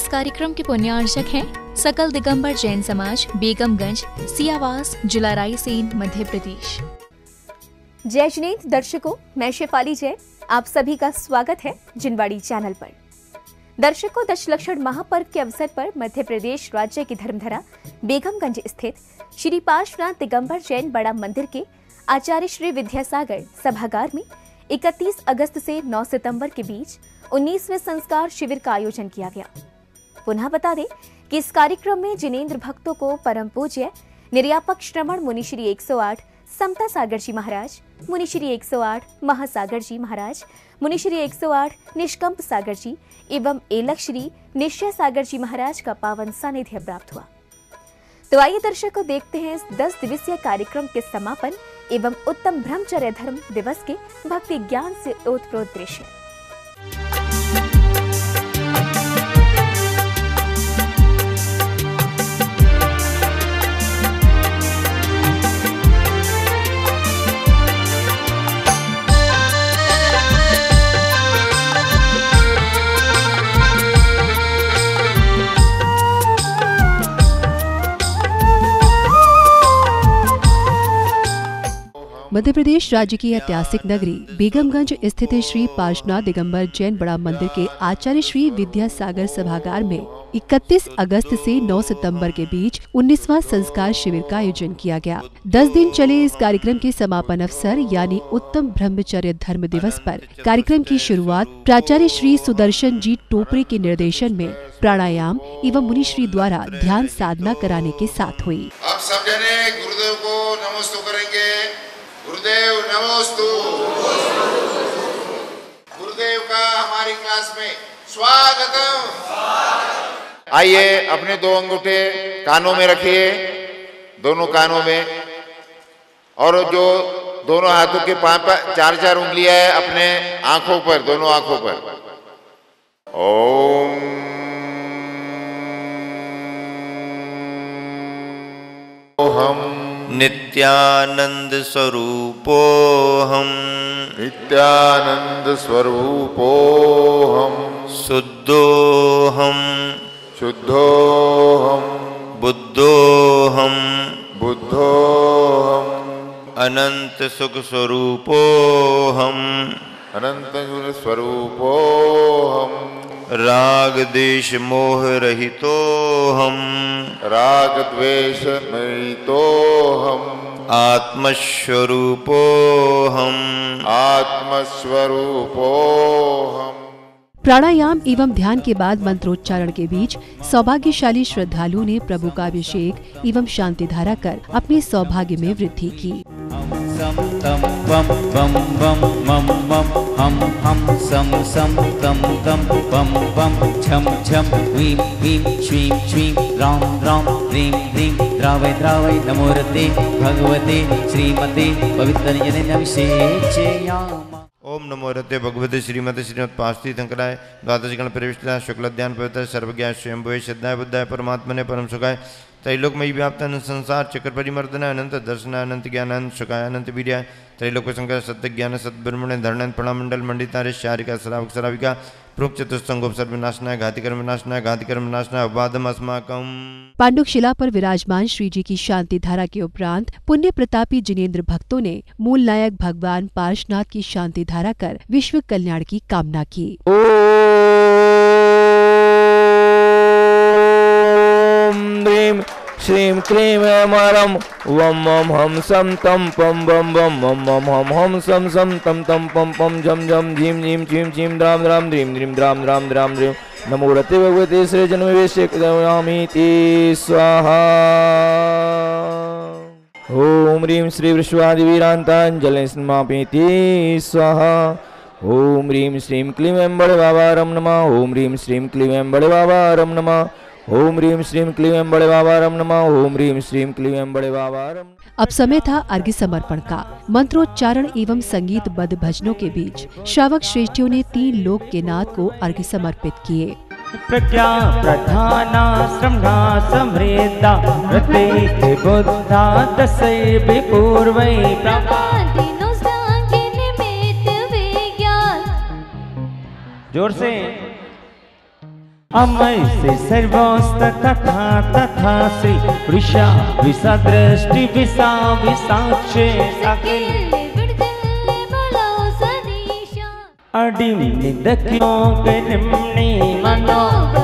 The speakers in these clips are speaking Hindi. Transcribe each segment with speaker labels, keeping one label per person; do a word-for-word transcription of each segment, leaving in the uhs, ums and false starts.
Speaker 1: कार्यक्रम के पुण्यार्चक हैं सकल दिगंबर जैन समाज, बेगमगंज, सियावास, जिला रायसेन, मध्य प्रदेश।
Speaker 2: जय जिनेंद्र दर्शकों, मैं शेफाली जय, आप सभी का स्वागत है जिनवाड़ी चैनल पर। दर्शकों, दशलक्षण महापर्व के अवसर पर मध्य प्रदेश राज्य की धर्मधरा बेगमगंज स्थित श्री पार्श्वनाथ दिगंबर जैन बड़ा मंदिर के आचार्य श्री विद्यासागर सभागार में इकतीस अगस्त से नौ सितंबर के बीच उन्नीसवें संस्कार शिविर का आयोजन किया गया। पुनः बता दें कि इस कार्यक्रम में जिनेंद्र भक्तों को परम पूज्य निर्यापक श्रमण मुनि श्री एक सौ आठ समता सागर जी महाराज, मुनि श्री एक सौ आठ महासागर जी महाराज, मुनि श्री एक सौ आठ निष्कंप सागर जी एवं एलक श्री निश्चय सागर जी महाराज का पावन सानिध्य प्राप्त हुआ। तो आइए दर्शकों, देखते हैं इस दस दिवसीय कार्यक्रम के समापन एवं उत्तम ब्रह्मचर्य धर्म दिवस के भक्ति ज्ञान से ओतप्रोत दृश्य।
Speaker 3: मध्य प्रदेश राज्य की ऐतिहासिक नगरी बेगमगंज स्थित श्री पार्श्वनाथ दिगंबर जैन बड़ा मंदिर के आचार्य श्री विद्यासागर सभागार में इकतीस अगस्त से नौ सितंबर के बीच उन्नीसवां संस्कार शिविर का आयोजन किया गया। दस दिन चले इस कार्यक्रम के समापन अवसर यानी उत्तम ब्रह्मचर्य धर्म दिवस पर कार्यक्रम की शुरुआत प्राचार्य श्री सुदर्शन जी टोपरे के निर्देशन में प्राणायाम एवं मुनि श्री द्वारा ध्यान साधना कराने के साथ हुई।
Speaker 4: आप सब जने गुरुदेव को नमस्ते करेंगे। गुरुदेव नमोस्तु। गुरुदेव का हमारी क्लास में स्वागतम। आइए, अपने दो अंगूठे कानों में रखिए, दोनों कानों में, और जो दोनों हाथों के पांच चार चार उंगलियां है अपने आंखों पर, दोनों आंखों पर। ओम हम
Speaker 5: नित्यानंद स्वरूपो हम
Speaker 4: नित्यानंद स्वरूपो हम
Speaker 5: शुद्धो हम
Speaker 4: शुद्धो हम
Speaker 5: बुद्धो हम
Speaker 4: बुद्धो हम
Speaker 5: अनंत सुख स्वरूपो हम
Speaker 4: अनंत गुण स्वरूपो हम
Speaker 5: राग द्वेष मोह रहितो हम
Speaker 4: राग द्वेष रहितो हम
Speaker 5: आत्मस्वरूपो हम
Speaker 4: आत्मस्वरूपो हम।
Speaker 3: प्राणायाम एवं ध्यान के बाद मंत्रोच्चारण के बीच सौभाग्यशाली श्रद्धालुओं ने प्रभु का अभिषेक एवं शांति धारा कर अपने सौभाग्य में वृद्धि की।
Speaker 6: सम तम बम बम बम मम मम हम हम सम सम तम तम बम बम झम झम ह्रीं ह्रीं श्रीं श्रीं राम राम ह्रीं ह्रीं द्रावय द्रावय नमोरते भगवते श्रीमते पवित्रजननविशेषयाम।
Speaker 5: ओम नमो रते भगवते श्रीमते श्रीमत् पास्ति शंकराय द्वादश गण प्रविष्टाय शुक्ल ध्यान पवित्र सर्वज्ञाय स्वयंभुवे श्रद्धाय बुद्धाय परमात्मने परम सुखाय त्रैलोकमयी व्याप्त अनंत संसार चक्र परिमर्दन अनंत दर्शन अनंत ज्ञान अनंत सुखाय अनंत वीर्याय त्रैलोक संकर सत्य ज्ञान सद्ब्रह्मणे धरण प्रणामंडल मंडितारे शारिका श्रावक श्राविका प्रोक्त चतुस्संगोप सर्वनाशनाय घाति कर्म नाशनाय घाति कर्म नाशनाय उपादम अस्माकम।
Speaker 3: पांडुक शिला पर विराजमान श्री जी की शांति धारा के उपरांत पुण्य प्रतापी जिनेंद्र भक्तों ने मूल नायक भगवान पार्श्वनाथ की शांति धारा कर विश्व कल्याण की कामना की।
Speaker 7: श्रीं क्लीं मरम वम मम हम सम तम पम बम बम मम मम हम हम सम सम तम तम पम पम झम झम झीम झीम चीम चीम द्राम द्राम द्रीम द्रीम द्राम द्राम द्राम द्रीम नमो रते भगवते श्री जन्मवेशयामीति स्वाहा। ओम ह्रीं श्री विश्वादिवीरांतांजलि समापयति स्वाहा। ओम ह्रीं श्रीं क्लीं ऐं बड़े बाबा रम नमः। ओम ह्रीं श्रीं क्लीं ऐं बड़े बाबा रम नमः। ओम ह्रीं श्रीं क्लीं ऐं बड़े बाबा रम नमः। ओम ह्रीं श्रीं क्लीं ऐं बड़े बाबा रम।
Speaker 3: अब समय था अर्घ्य समर्पण का। मंत्रोच्चारण एवं संगीत बद्ध भजनों के बीच श्रावक श्रेष्ठियों ने तीन लोक के नाथ को अर्घ्य समर्पित किए।
Speaker 6: प्रज्ञा प्रधाना श्रमणा समृद्धा रते बुद्धा दशै विपूर्वै जोर से अमय से सर्वोस्त तथा तथा श्री वृषा विषा दृष्टि विषा विसाक्षे अडिम निदक्यो गनिम्नि मनो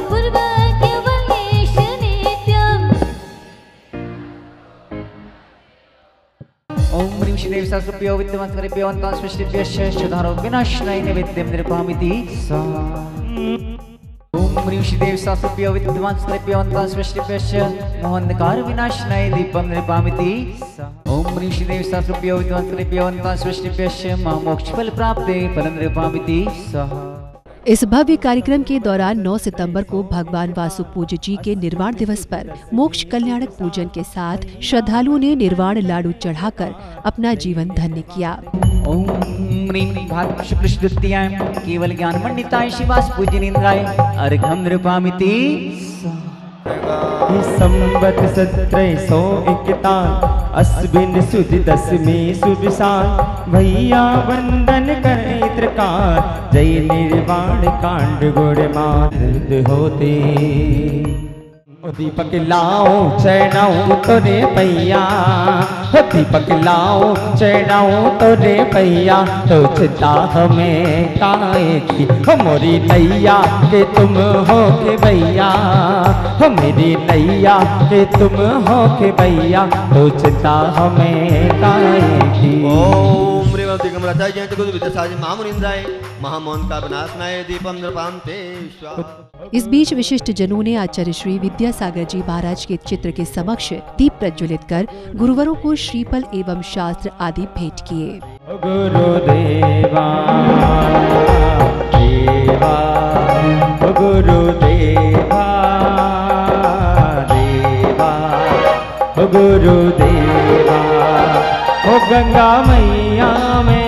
Speaker 6: ओम ह्रीं श्रीदेवी सहस्रभ्यो विद्यमानस्करेभ्यो अन्तास्पष्टिभ्यश्च शुधारो विनाशनाय नैवेद्यं निर्पहामीति स्वाहा। ओम ह्रीं श्रीदेवी सहस्रभ्यो विद्यमानस्करेभ्यो अन्तास्पष्टिभ्यश्च मोहान्धकार विनाशनाय दीपं निर्पहामीति स्वाहा। ओम ह्रीं श्रीदेवी सहस्रभ्यो विद्यमानस्करेभ्यो अन्तास्पष्टिभ्यश्च मोक्षफल प्राप्ते फलं निर्पहामीति स्वाहा।
Speaker 3: इस भव्य कार्यक्रम के दौरान नौ सितंबर को भगवान वासु पूज्य जी के निर्वाण दिवस पर मोक्ष कल्याणक पूजन के साथ श्रद्धालुओं ने निर्वाण लाडू चढ़ाकर अपना जीवन धन्य किया।
Speaker 6: ओम ह्रीं भागवत शुक्ल द्वितीयां केवल ज्ञान मंडिताय शिवास पूजनीन्द्राय अर्घ्यं निर्पहामीति संबत सत्रह सौ इकतान अस्विन सुद दसमी सुविशाल भैया वंदन कर त्रिकाल जय निर्वाण कांड गुण मात होते दीपक लाओ चढ़ाओ तोरे पैया दीपक लाओ चढ़ाओ तोरे पैया तो चिता हमें काहे की हमारी नैया के तुम हो के भैया मेरी नैया के तुम हो के भैया तो चिता हमें काहे की।
Speaker 8: ओम ह्रीं दिगम रचाय जयंत गुरु विद्यासागर महामुनिंद्राय महामौन का विनाशनाय दीपम निर्पामते।
Speaker 3: इस बीच विशिष्ट जनों ने आचार्य श्री विद्यासागर जी महाराज के चित्र के समक्ष दीप प्रज्वलित कर गुरुवरों को श्रीफल एवं शास्त्र आदि भेंट किए।
Speaker 6: गुरुदेवा देवा गुरुदेवा देवा गुरुदेवा ओ गंगा मैया में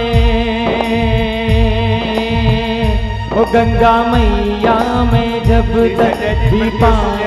Speaker 6: ओ गंगा मैया में जब तक भी पानी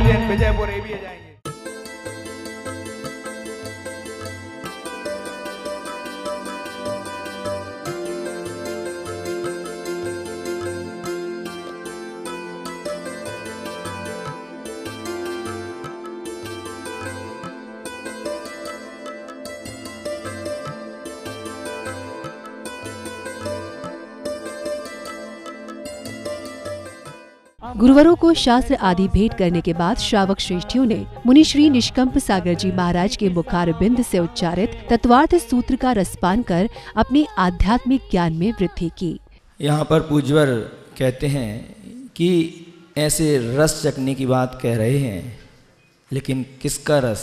Speaker 3: गुरुवरों को शास्त्र आदि भेंट करने के बाद श्रावक श्रेष्ठियों ने मुनि श्री निष्कंप सागर जी महाराज के मुखारबिंद से उच्चारित तत्वार्थ सूत्र का रसपान कर अपने आध्यात्मिक ज्ञान में वृद्धि की।
Speaker 7: यहाँ पर पूज्यवर कहते हैं कि ऐसे रस चखने की बात कह रहे हैं, लेकिन किसका रस?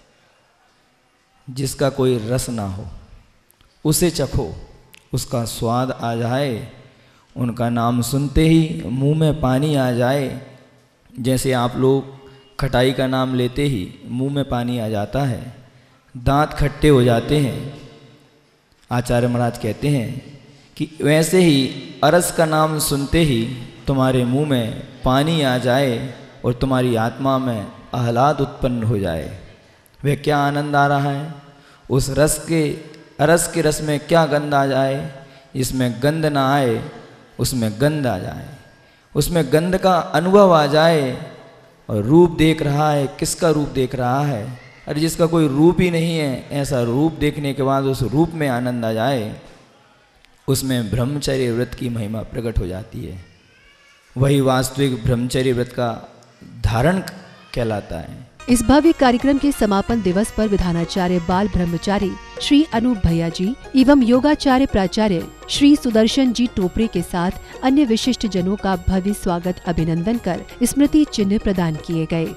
Speaker 7: जिसका कोई रस ना हो उसे चखो, उसका स्वाद आ जाए, उनका नाम सुनते ही मुंह में पानी आ जाए। जैसे आप लोग खटाई का नाम लेते ही मुंह में पानी आ जाता है, दांत खट्टे हो जाते हैं। आचार्य महाराज कहते हैं कि वैसे ही अरस का नाम सुनते ही तुम्हारे मुंह में पानी आ जाए और तुम्हारी आत्मा में आह्लाद उत्पन्न हो जाए। वह क्या आनंद आ रहा है? उस रस के अरस के रस में क्या गंध आ जाए? जिसमें गंध ना आए उसमें गंध आ जाए, उसमें गंध का अनुभव आ जाए। और रूप देख रहा है, किसका रूप देख रहा है? अरे जिसका कोई रूप ही नहीं है, ऐसा रूप देखने के बाद उस रूप में आनंद आ जाए, उसमें ब्रह्मचर्य व्रत की महिमा प्रकट हो जाती है। वही वास्तविक ब्रह्मचर्य व्रत का धारण कहलाता है।
Speaker 3: इस भव्य कार्यक्रम के समापन दिवस पर विधानाचार्य बाल ब्रह्मचारी श्री अनूप भैया जी एवं योगाचार्य प्राचार्य श्री सुदर्शन जी टोपरे के साथ अन्य विशिष्ट जनों का भव्य स्वागत अभिनंदन कर स्मृति चिन्ह प्रदान किए गए।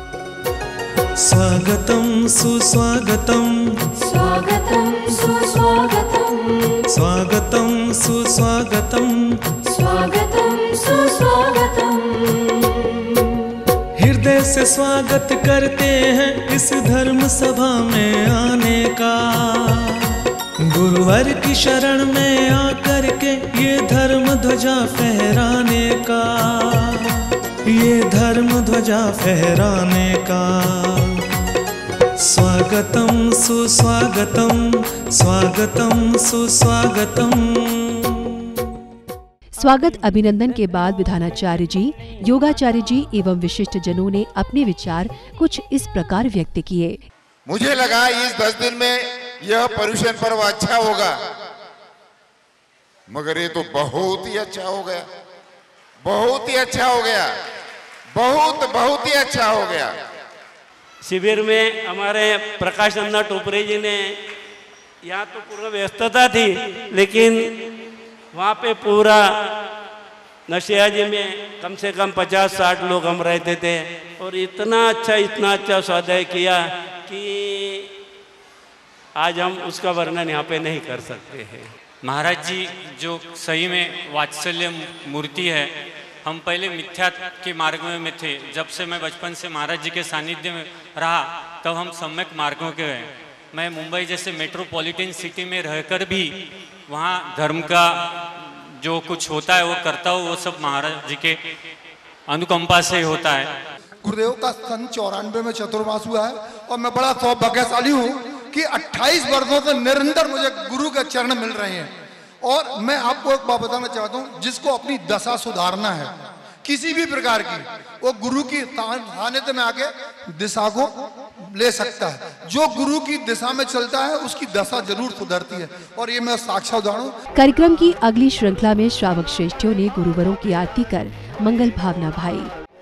Speaker 9: स्वागतम सुस्वागतम
Speaker 10: स्वागतम सुस्वागतम
Speaker 9: स्वागतम सुस्वागतम
Speaker 10: स्वागतम सुस्वागतम।
Speaker 9: हृदय से स्वागत करते हैं इस धर्म सभा में आने का। गुरुवर की शरण में आकर के ये धर्म ध्वजा फहराने का, ये धर्म ध्वजा फहराने का। स्वागतम सुस्वागतम स्वागतम सुस्वागतम।
Speaker 3: स्वागत अभिनंदन के बाद विधानाचार्य जी, योगाचार्य जी एवं विशिष्ट जनों ने अपने विचार कुछ इस प्रकार व्यक्त किए।
Speaker 4: मुझे लगा इस दस दिन में यह पर्यूषण पर्व अच्छा होगा, मगर ये तो बहुत ही अच्छा हो गया, बहुत ही अच्छा हो गया, बहुत बहुत ही अच्छा हो गया।
Speaker 11: शिविर में हमारे प्रकाश नंदा टोपरे जी ने, यहाँ तो पूरा व्यस्तता थी, लेकिन वहाँ पे पूरा नशिया जी में कम से कम पचास साठ लोग हम रहते थे और इतना अच्छा इतना अच्छा स्वाध्याय किया कि आज हम उसका वर्णन यहाँ पे नहीं कर सकते हैं।
Speaker 12: महाराज जी जो सही में वात्सल्य मूर्ति है, हम पहले मिथ्या के मार्ग में थे। जब से मैं बचपन से महाराज जी के सानिध्य में रहा तब हम सम्यक मार्गों के हैं। मैं मुंबई जैसे मेट्रोपॉलिटन सिटी में रहकर भी वहाँ धर्म का जो कुछ होता है वो करता हूँ, वो सब महाराज जी के अनुकंपा से होता है।
Speaker 13: गुरुदेव का सन चौरानवे में चतुर्मास हुआ है और मैं बड़ा सौभाग्यशाली हूँ कि अट्ठाईस वर्षों से निरंतर मुझे गुरु के चरण मिल रहे हैं। और मैं आपको एक बात बताना चाहता हूँ, जिसको अपनी दशा सुधारना है किसी भी प्रकार की, वो गुरु की सानिध्य में आके दिशा को ले सकता है। जो गुरु की दिशा में चलता है उसकी दशा जरूर सुधरती है, और ये मैं साक्षात उदाहरण हूँ।
Speaker 3: कार्यक्रम की अगली श्रृंखला में श्रावक श्रेष्ठियों ने गुरुवरों की आरती कर मंगल भावना भाई।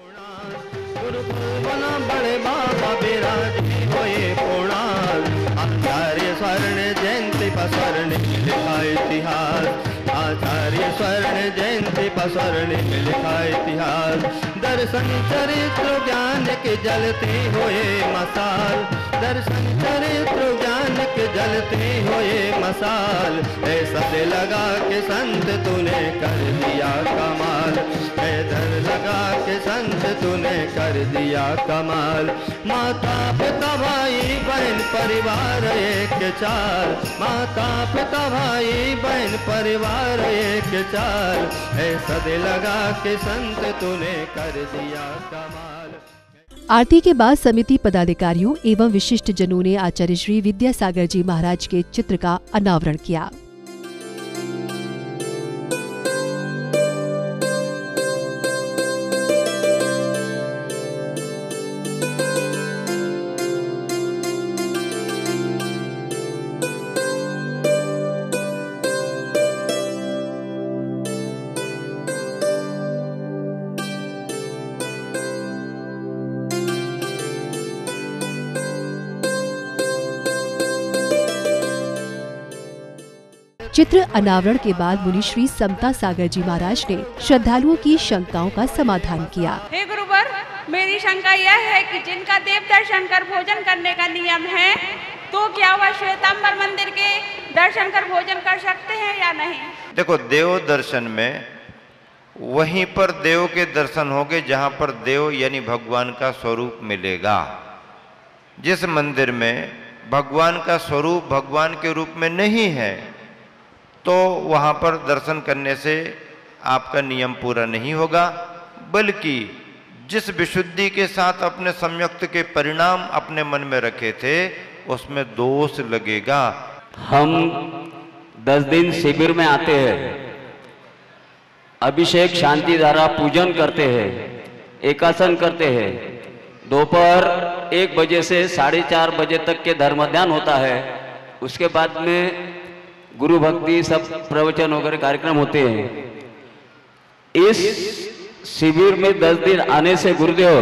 Speaker 14: स्वर्ण जयंती स्वर्ण लिखा इतिहास, आचार्य स्वर्ण जयंती स्वर्ण लिखा इतिहास। दर्शन चरित्र ज्ञान के जलते हुए मसाल, दर्शन चरित्र ज्ञान के जलते हुए मसाल। ऐसा से लगा के संत तूने कर दिया कमाल, ऐसा लगा के संत तूने कर दिया कमाल। माता पिता भाई बहन परिवार एक चार, माता पिता भाई बहन परिवार एक चार। ऐसा दे लगा के संत तूने कर दिया कमाल।
Speaker 3: आरती के बाद समिति पदाधिकारियों एवं विशिष्ट जनों ने आचार्य श्री विद्यासागर जी महाराज के चित्र का अनावरण किया। चित्र अनावरण के बाद मुनि श्री समता सागर जी महाराज ने श्रद्धालुओं की शंकाओं का समाधान किया।
Speaker 15: हे गुरुवर, मेरी शंका यह है कि जिनका देव दर्शन कर भोजन करने का नियम है, तो क्या वह श्वेतांबर मंदिर के दर्शन कर भोजन कर सकते हैं या नहीं?
Speaker 5: देखो, देव दर्शन में वहीं पर देव के दर्शन होंगे जहां पर देव यानी भगवान का स्वरूप मिलेगा। जिस मंदिर में भगवान का स्वरूप भगवान के रूप में नहीं है, तो वहाँ पर दर्शन करने से आपका नियम पूरा नहीं होगा, बल्कि जिस विशुद्धि के साथ अपने संयुक्त के परिणाम अपने मन में रखे थे उसमें दोष लगेगा।
Speaker 16: हम दस दिन शिविर में आते हैं, अभिषेक शांति धारा पूजन करते हैं, एकासन करते हैं, दोपहर एक बजे से साढ़े चार बजे तक के धर्म ध्यान होता है। उसके बाद में गुरु भक्ति सब प्रवचन वगैरह कार्यक्रम होते हैं। इस शिविर में दस दिन आने से गुरुदेव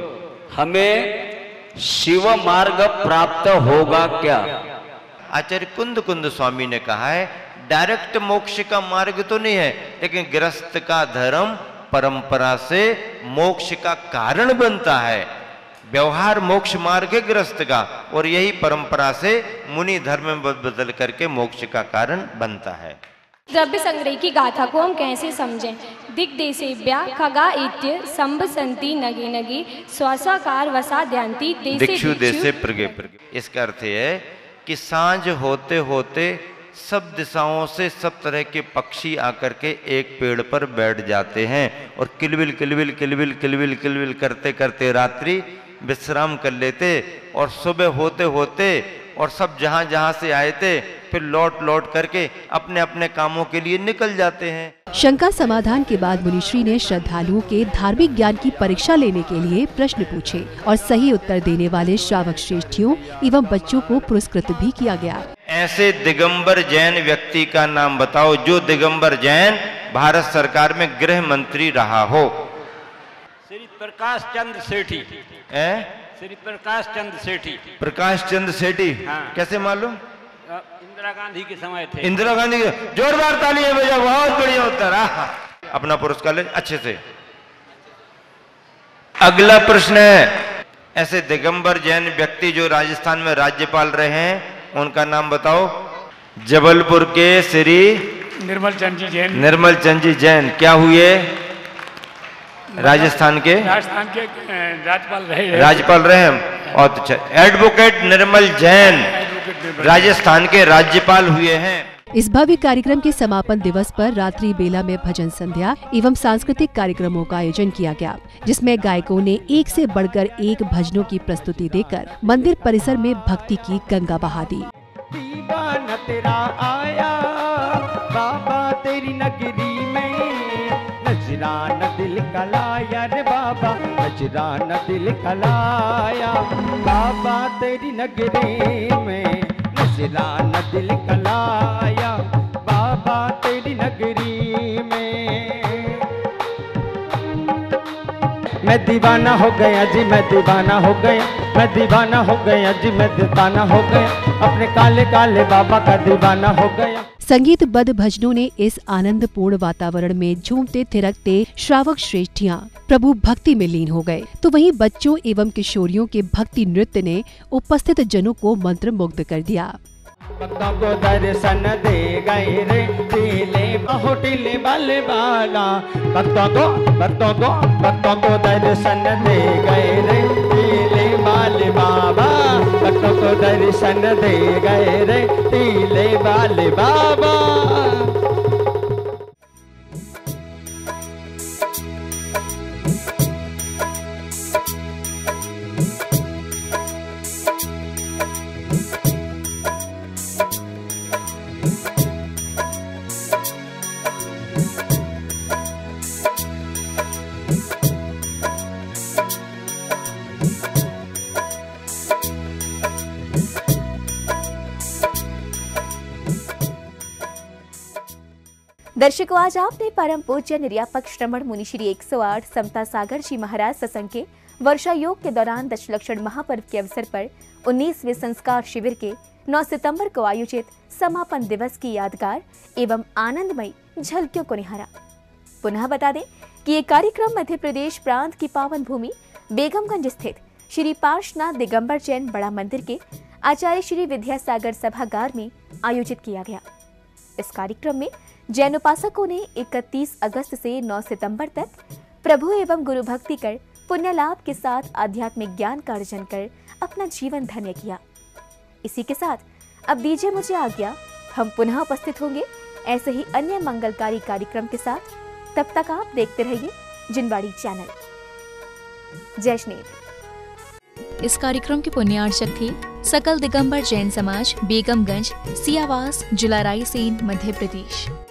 Speaker 16: हमें शिव मार्ग प्राप्त होगा क्या?
Speaker 5: आचार्य कुंद कुंद स्वामी ने कहा है, डायरेक्ट मोक्ष का मार्ग तो नहीं है, लेकिन गृहस्थ का धर्म परंपरा से मोक्ष का कारण बनता है। व्यवहार मोक्ष मार्ग है गृहस्थ का, और यही परंपरा से मुनि धर्म में बदल करके मोक्ष का कारण बनता है।
Speaker 17: द्रव्य संग्रह की गाथा को हम कैसे समझें? दिग्देशेभ्या खगा इत्य संभ संति नगे नगे स्वासाकार वसा ध्यांति
Speaker 5: दिक्षु देशे प्रगे प्रगे। इसका अर्थ है कि सांझ होते होते सब दिशाओं से सब तरह के पक्षी आकर के एक पेड़ पर बैठ जाते हैं और किलबिल किलबिल किलबिल किलबिल किलबिल करते करते रात्रि विश्राम कर लेते, और सुबह होते होते और सब जहां जहां से आए थे फिर लौट लौट करके अपने अपने कामों के लिए निकल जाते हैं।
Speaker 3: शंका समाधान के बाद मुनिश्री ने श्रद्धालुओं के धार्मिक ज्ञान की परीक्षा लेने के लिए प्रश्न पूछे और सही उत्तर देने वाले श्रावक श्रेष्ठियों एवं बच्चों को पुरस्कृत भी किया गया।
Speaker 5: ऐसे दिगंबर जैन व्यक्ति का नाम बताओ जो दिगंबर जैन भारत सरकार में गृह मंत्री रहा हो।
Speaker 18: श्री प्रकाश चंद्र सेठी। श्री प्रकाश चंद्र सेठी।
Speaker 5: प्रकाश चंद्र सेठी।
Speaker 18: हाँ।
Speaker 5: कैसे मालूम?
Speaker 18: इंदिरा गांधी के समय थे।
Speaker 5: इंदिरा गांधी के, जोरदार तालियां बजाओ, बहुत बढ़िया उत्तर। अपना पुरस्कार ले अच्छे से। अगला प्रश्न है, ऐसे दिगंबर जैन व्यक्ति जो राजस्थान में राज्यपाल रहे हैं उनका नाम बताओ। जबलपुर के श्री
Speaker 19: निर्मल चंद जी जैन।
Speaker 5: निर्मल चंद जी जैन क्या हुए? राजस्थान के
Speaker 19: राजस्थान के राज्यपाल रहे।
Speaker 5: राज्यपाल रहे हैं। और अच्छा, एडवोकेट निर्मल जैन राजस्थान के राज्यपाल हुए हैं।
Speaker 3: इस भव्य कार्यक्रम के समापन दिवस पर रात्रि बेला में भजन संध्या एवं सांस्कृतिक कार्यक्रमों का आयोजन किया गया, जिसमें गायकों ने एक से बढ़कर एक भजनों की प्रस्तुति देकर मंदिर परिसर में भक्ति की गंगा बहा दी।
Speaker 20: दीवाना तेरा आया बाबा तेरी नगरी में, नजराना दिल का लाया रे बाबा, नजराना दिल का लाया बाबा तेरी नगरी में, नजराना दिल का लाया बाबा तेरी नगरी में। मैं दीवाना हो गया जी, मैं दीवाना हो गया, मैं दीवाना हो गया जी, मैं दीवाना हो गया, अपने काले काले बाबा का दीवाना हो गया।
Speaker 3: संगीतबद्ध भजनों ने इस आनंदपूर्ण वातावरण में झूमते थिरकते श्रावक श्रेष्ठियां प्रभु भक्ति में लीन हो गए, तो वहीं बच्चों एवं किशोरियों के भक्ति नृत्य ने उपस्थित जनों को मंत्रमुग्ध कर दिया।
Speaker 20: भक्तों को दर्शन दे गए रे टीले बाहो टीले बाले बाला, भक्तों को भक्तों को भक्तों को दर्शन दे गए रे टीले बाले बाबा, भक्तों को दर्शन दे गए रे टीले बाले बाबा।
Speaker 2: दर्शकों, आज आपने परम पूज्य निर्यापक श्रमण मुनि श्री एक सौ आठ समता सागर जी महाराज सत्संग के वर्षा योग के दौरान दशलक्षण महापर्व के अवसर पर उन्नीसवें संस्कार शिविर के नौ सितंबर को आयोजित समापन दिवस की यादगार एवं आनंदमयी झलकियों को निहारा। पुनः बता दें कि ये कार्यक्रम मध्य प्रदेश प्रांत की पावन भूमि बेगमगंज स्थित श्री पार्श्वनाथ दिगंबर जैन बड़ा मंदिर के आचार्य श्री विद्यासागर सभागार में आयोजित किया गया। इस कार्यक्रम में जैन उपासकों ने इकतीस अगस्त से नौ सितंबर तक प्रभु एवं गुरु भक्ति कर पुण्य लाभ के साथ आध्यात्मिक ज्ञान का अर्जन कर अपना जीवन धन्य किया। इसी के साथ अब दीजिए मुझे आज्ञा, हम पुनः उपस्थित होंगे ऐसे ही अन्य मंगलकारी कार्यक्रम के साथ। तब तक आप देखते रहिए जिनवाड़ी चैनल। जय श्री।
Speaker 1: इस कार्यक्रम के पुण्यार्चक थे सकल दिगंबर जैन समाज, बेगमगंज, सियावास, जिला रायसेन, मध्य प्रदेश।